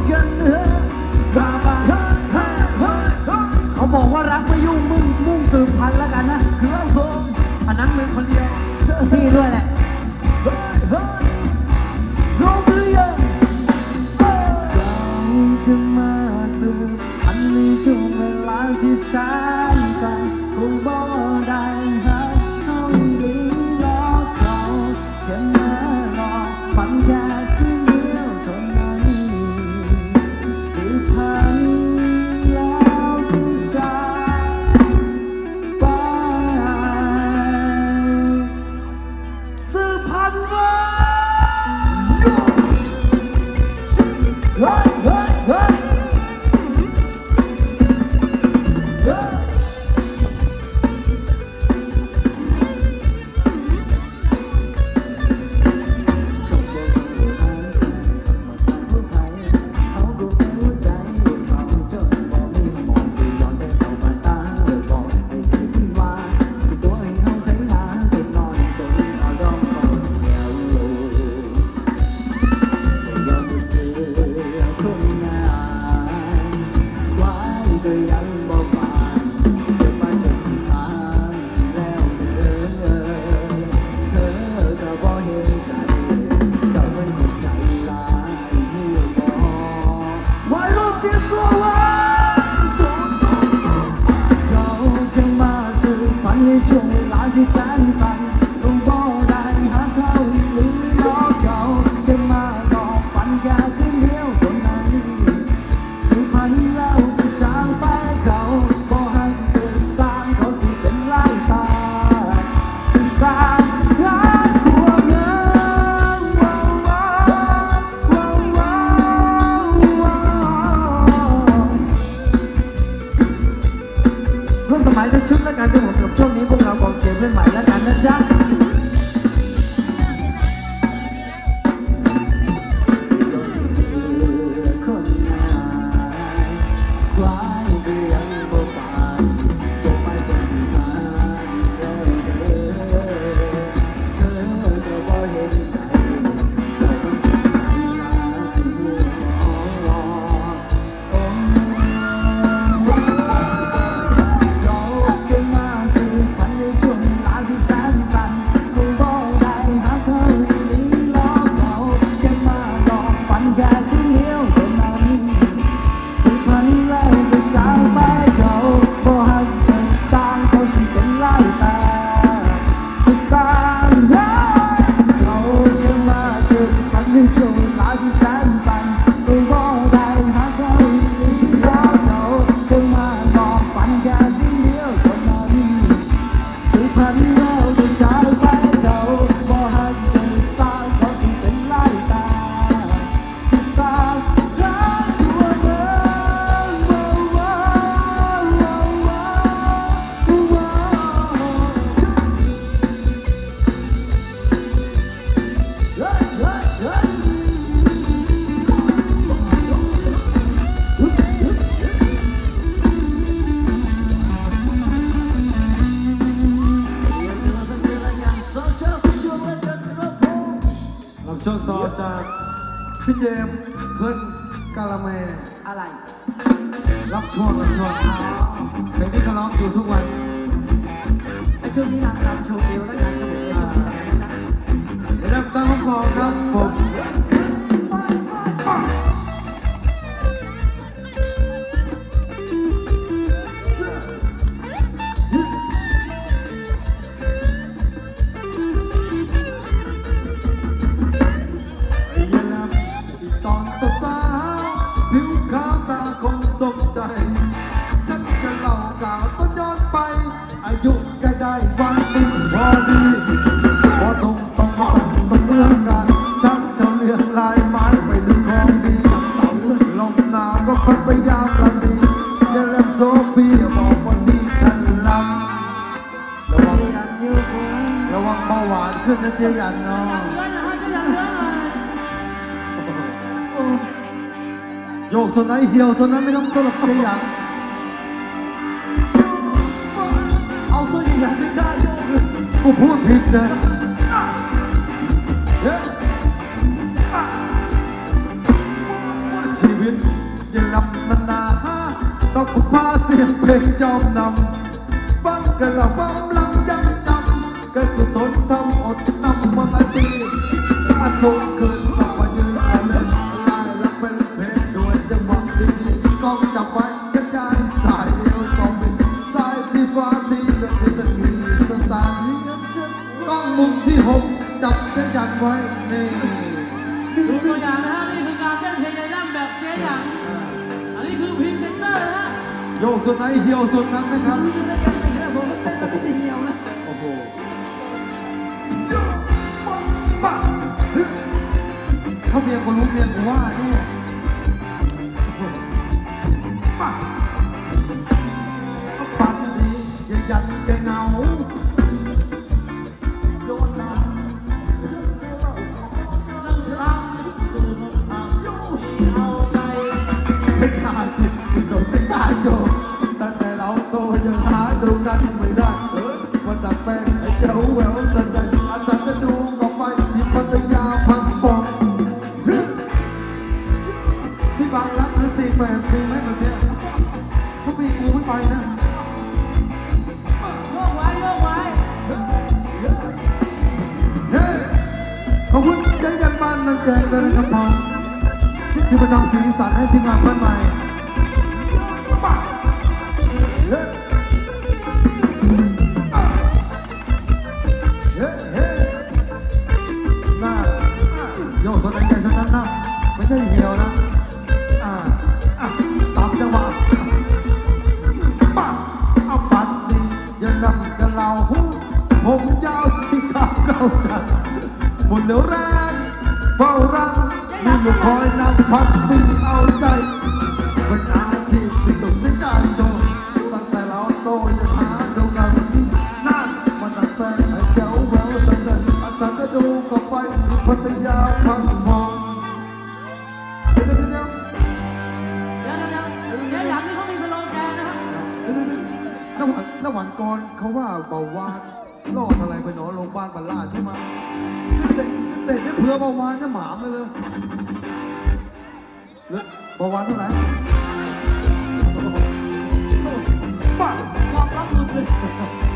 กันเขาบอกว่ารักไม่ยุ่งมุ่งสืบพันธุ์แล้วกันนะคือว่าผมอันนั้นเป็นคนเดียวพี่ด้วยแหละรู้หรือยังขึ้นมาสืบพันธุ์ในช่วงเวลาที่แสนสั้นคงบอกได้หากเขาลีลาเขาแค่มาหลอกฝันแค่คืนเดียวเท่านั้นสืบพันธุ์แล้วที่จะไปสืบพันธุ์ว่าในช่วงเวลาที่แสนสั้นคงบอกได้หากเขาหรือล้อเขาแค่มาหลอกฝันแค่คืนเดียวเท่านั้นสืบพันธุ์แล้วจะจางไปเขาบอกให้เกิดสร้างเขาสิเป็นลายตาสร้างงานตัวเงินร่วมสมัยทั้งชุดและการที่ผมจบช่วงนี้พวกเรากองเชียร์เพื่อนใหม่แล้วกันนะจ๊ะช่วงต่อจากพี่เจมส์เพื่อนกาลาเมอะไรรับช่วงเพลงที่เขาร้องอยู่ทุกวันไอช่วงนี้เราโชว์เอวแล้วกันครับผมในช่วงนี้นะจ๊ะเดี๋ยวตั้งห้องฟองครับผมอายุใกล้ได้วันปีพอดีพอต้องเมื่อกันชักจะเลี้ยงลายไม้ไปดึงของดีลมหนาวก็ค่อยไปยามละดีเยลมโซฟีบอกว่าที่ท่านรักระวังเบาหวานขึ้นนะเจียยันเนาะโยกส่วนไหนเหี่ยวส่วนนั้นไม่ต้องตลกเจียยันกูพูดผิดนะชีวิตจะนำมันนาต้องกุพาเสียงเพลงยอมนำฟังกันแล้วความลังยังจำก็สุดทนทำอดนำมาหลายปีถ้าทุกคืนต้องมายืนเอาเล่นลายและเป็นเพลงด้วยจังหวะดีๆต้องจับไว้กระจายสายเดียวก็เป็นสายที่ฟ้าที่จะเป็นตะกี้สตาร์กล้องมุมที่หกจับจะยันไว้นี่ดูตัวอย่างนะฮะนี่คือการเต้นเพลงในร่ำแบบเจ๊หยังอันนี้คือพรีเซนเตอร์นะฮะโยกสุดไหนเหี่ยวสุดนั้นนะครับคือรายการไหนครับผมเต้นแล้วไม่ได้เหี่ยวนะโอ้โหเขาเมียคนรู้เมียกูว่าเนี่ยปันดียังยันยังเหงาโดนน้ำ เป็นหาจิตโดนเป็นตายโจตั้งแต่เราโตยังหาดูกันไม่ได้วันตัดแฟนไอ้เจ้าแหววแต่อาจารย์จะดูก็ไปที่พัทยาพังฟองที่บางรักหรือสี่แปดมีไหมแบบเนี้ยถ้ามีกูไม่ไปนะโยกไว้โยกไว้เฮ้ขอบคุณยันบ้านนังแกงเลยนะครับผมที่ประจำสีสันให้ทีมงานเพื่อนใหม่น่าโยกตัวไหนใจสักนั้นนะไม่ใช่เหี่ยวนะตามจังหวะเอาปัดดียังนำกันเราผมยาวสีขาวเก่าจัดหมดเดี๋ยวแรงเฝ้ารังมีอยู่คอยนำพัดมีเอาใจเป็นอาชีพที่ต้องได้การโชว์ตั้งแต่เราโตยังหาดูกันนั่นมันตั้งแต่ไอ้เจ้าแววตั้งแต่อาจารย์จะดูก็ไปพัทยาพังพองเดี๋ยวเจ๊หยังนี่เขามีสโลแกนนะฮะน้ำหวานก่อนเขาว่าเบาหวานรอดอะไรไปหนอโรงพยาบาลบัลลาใช่ไหมเด็กได้เผื่อเบาหวานจะหมามเลยเบาหวานเท่าไหร่บอกรับหลุดเลย